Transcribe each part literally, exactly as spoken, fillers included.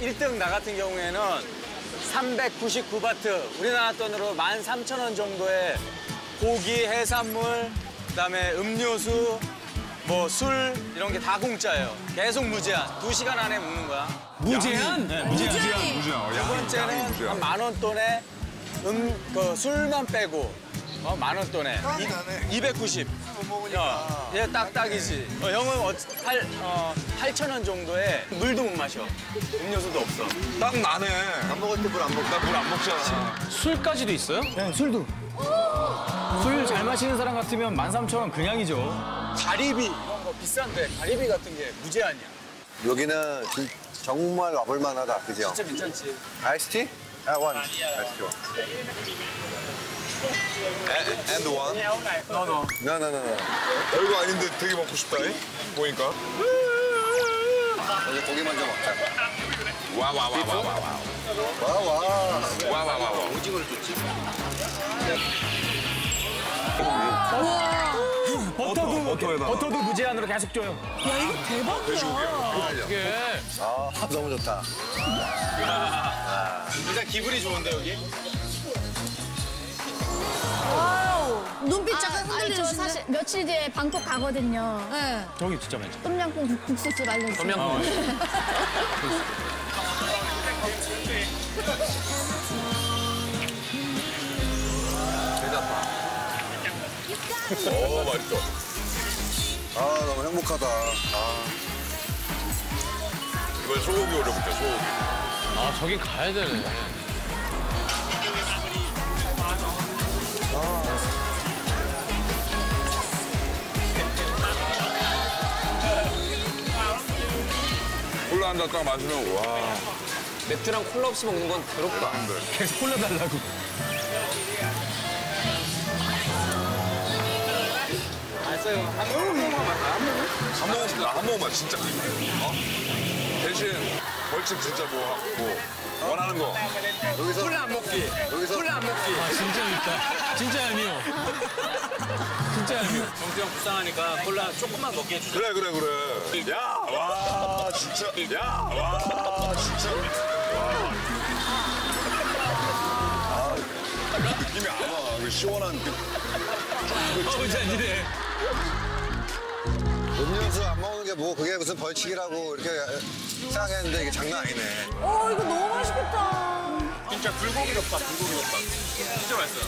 일 등 나 같은 경우에는 삼백구십구 바트, 우리나라 돈으로 만 삼천 원 정도의 고기, 해산물, 그다음에 음료수, 뭐 술 이런 게 다 공짜예요. 계속 무제한. 두 시간 안에 먹는 거야. 무제한? 네, 무제한. 무제한. 무제한. 두 번째는 한 만 원 돈에 음, 그 술만 빼고 어, 만 원 돈에 이, 이백구십. 못 먹으니까. 얘 딱딱이지. 어, 형은 어, 팔, 어, 팔천 원 정도에 물도 못 마셔. 음료수도 없어. 딱 나네. 안 먹을 때 물 안 먹고. 나 물 안 먹잖아. 술까지도 있어요? 네, 술도. 술 잘 마시는 사람 같으면 만 삼천 원 그냥이죠. 가리비 이런 거 비싼데 가리비 같은 게 무제한이야. 여기는 진- 정말 와볼 만하다, 그죠? 진짜 괜찮지. 아이스티? 아, 원. 아이스티 원. And one. 너 너. No, no, no, no. 별거 아닌데 되게 먹고 싶다. 잉? 보니까. 여기 고기 먼저 먹자. 와 와 와 와 와 와. 와, 와. 와 와 와 와. 오징어를 줬지? 버터도, 버터에다가. 버터도 무제한으로 계속 줘요. 야, 이거 대박이야. 이게 아, 너무 좋다. 일단 기분이 좋은데 여기? 와우. 눈빛 잠깐 아니, 저 흔들리시네. 사실 며칠 뒤에 방콕 가거든요. 네. 저기 진짜 맛있어. 똠양꿍 국수집 알려주세요. 똠양꿍. 오 맛있어. 아, 너무 행복하다. 아. 이번 소고기 올려볼게 소고기. 아, 저긴 가야 되네. 콜라 한 잔 딱 마시면 와. 맥주랑 콜라 없이 먹는 건 괴롭다. 계속 콜라 달라고. 알았어요. 한 모금만 마셔. 한 모금. 한 모금 나한 모금만 진짜. 어? 대신 벌칙 진짜 뭐, 뭐 원하는 거. 여기서. 콜라 안 먹기. 여기서. 콜라 안 먹기. 아, 진짜 밉다. 진짜 아니요. 진짜 아니요. 정수 형 불쌍하니까 콜라 조금만 먹게 해주세요. 그래 그래 그래. 야 와 진짜. 야 와 진짜. 와. 느낌이 안 와. 그 시원한 그. 어, 잔이네. 음료수 안 먹는 게 뭐 그게 무슨 벌칙이라고 이렇게 생각했는데 이게 장난 아니네. 어, 이거 너무 맛있겠다. 진짜 불고기 덮밥, 불고기 덮밥. 진짜 맛있어요.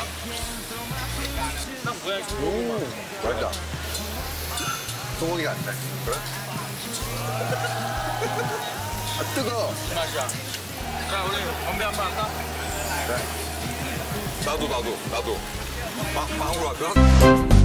딱 뭐야, 불고기. 맛있다. 소고기가 안 돼. 그래? 아, 뜨거. 맛이야. 자, 우리 건배 한 번 할까? 나도 나도 나도. 빵 빵으로 할까?